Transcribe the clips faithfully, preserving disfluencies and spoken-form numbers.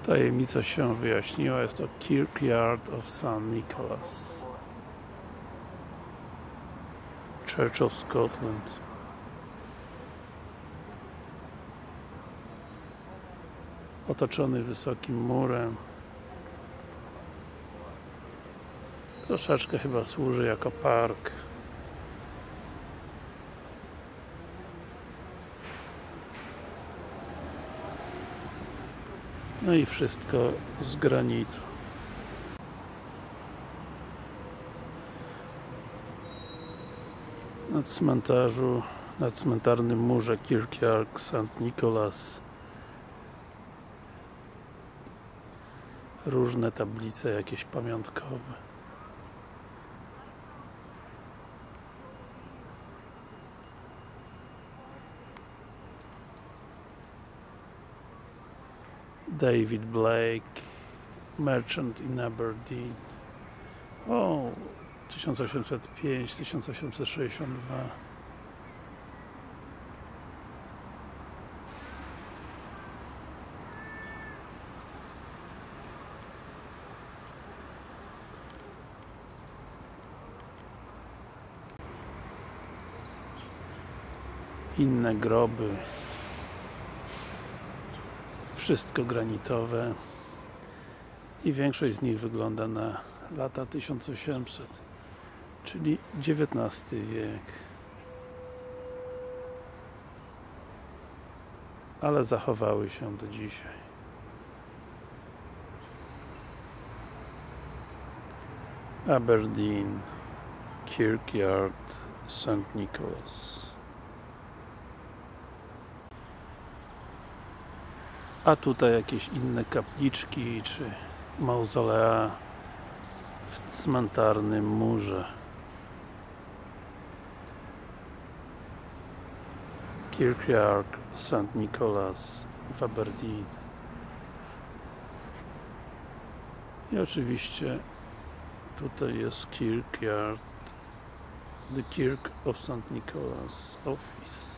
Tajemnica się wyjaśniła, jest to Kirkyard of Saint Nicholas, Church of Scotland. Otoczony wysokim murem. Troszeczkę chyba służy jako park. No i wszystko z granitu. Na cmentarzu, na cmentarnym murze Kirkyard Saint Nicholas różne tablice jakieś pamiątkowe. David Blake, Merchant in Aberdeen. O, tysiąc osiemset pięć do tysiąc osiemset sześćdziesiąt dwa. Inne groby. Wszystko granitowe i większość z nich wygląda na lata tysiąc osiemset, czyli dziewiętnasty wiek, ale zachowały się do dzisiaj. Aberdeen Kirkyard Saint Nicholas. A tutaj jakieś inne kapliczki czy mauzolea w cmentarnym murze. Kirkyard Saint Nicholas w Aberdeen. I oczywiście tutaj jest Kirkyard, the Kirk of Saint Nicholas Office.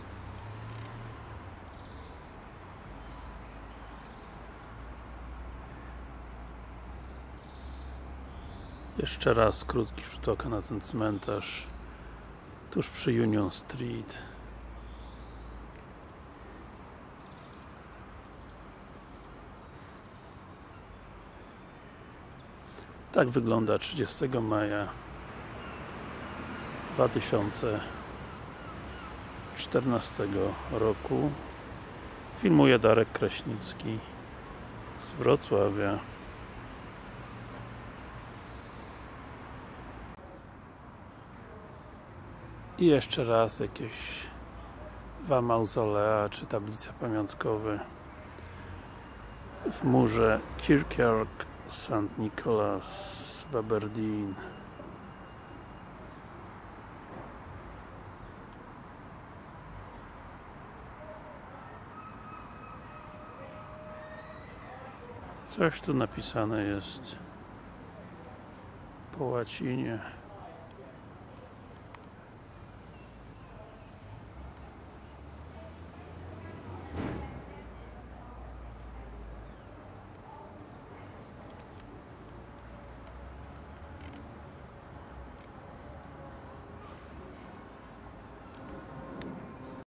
Jeszcze raz krótki rzut oka na ten cmentarz tuż przy Union Street. Tak wygląda trzydziestego maja dwa tysiące czternastego roku. Filmuje Darek Kraśnicki z Wrocławia. I jeszcze raz jakieś dwa mauzolea czy tablice pamiątkowe w murze Kirkyard Saint Nicholas w Aberdeen. Coś tu napisane jest po łacinie.